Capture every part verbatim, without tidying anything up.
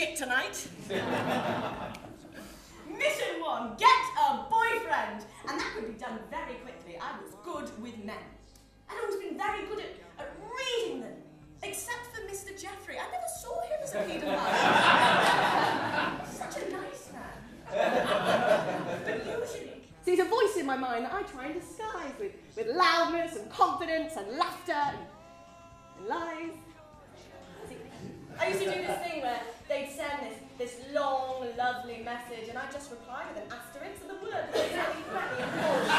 shit tonight. Mission one, get a boyfriend. And that could be done very quickly. I was good with men. I'd always been very good at, at reading them. Except for Mister Jeffrey. I never saw him as a paedophile. Such a nice man. But usually... See, there's a voice in my mind that I try and disguise with, with loudness and confidence and laughter and, and lies. See, I used to do this thing where they'd send this, this long, lovely message and I'd just reply with an asterisk and the word was exactly correctly enforced.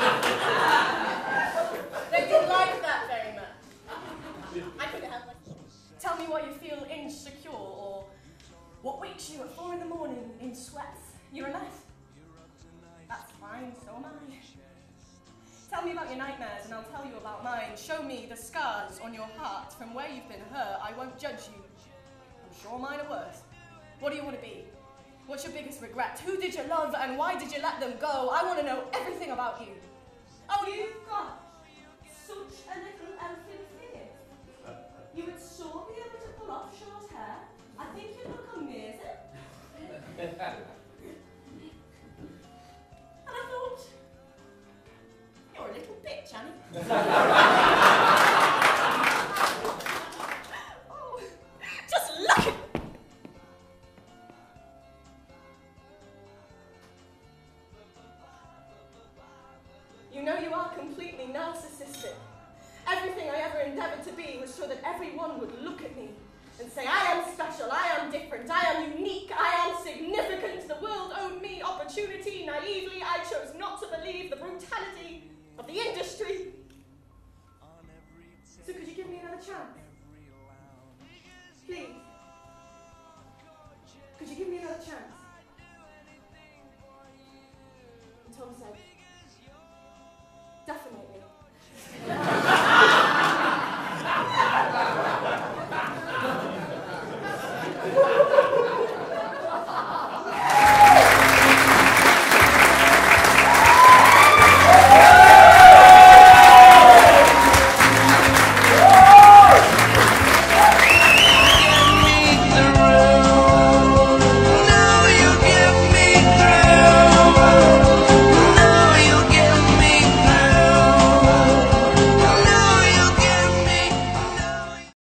They didn't like that very much. I couldn't help it. Tell me why you feel insecure or what wakes you at four in the morning in sweats. You're a mess. That's fine, so am I. Tell me about your nightmares and I'll tell you about mine. Show me the scars on your heart from where you've been hurt. I won't judge you. I'm sure mine are worse. What do you want to be? What's your biggest regret? Who did you love and why did you let them go? I want to know everything about you. Oh, you've got such a little elfin face. You would so be able to pull off short hair. I think you look amazing. And I thought, you're a little bitch, Annie. Oh, just look at... You know you are completely narcissistic. Everything I ever endeavoured to be was so that everyone would look at me and say, I am special, I am different, I am unique, I am significant. The world owed me opportunity. Naively, I chose not to believe the brutality of the industry. So could you give me another chance? Please. Could you give me another chance? And Tom said, definitely. Woo!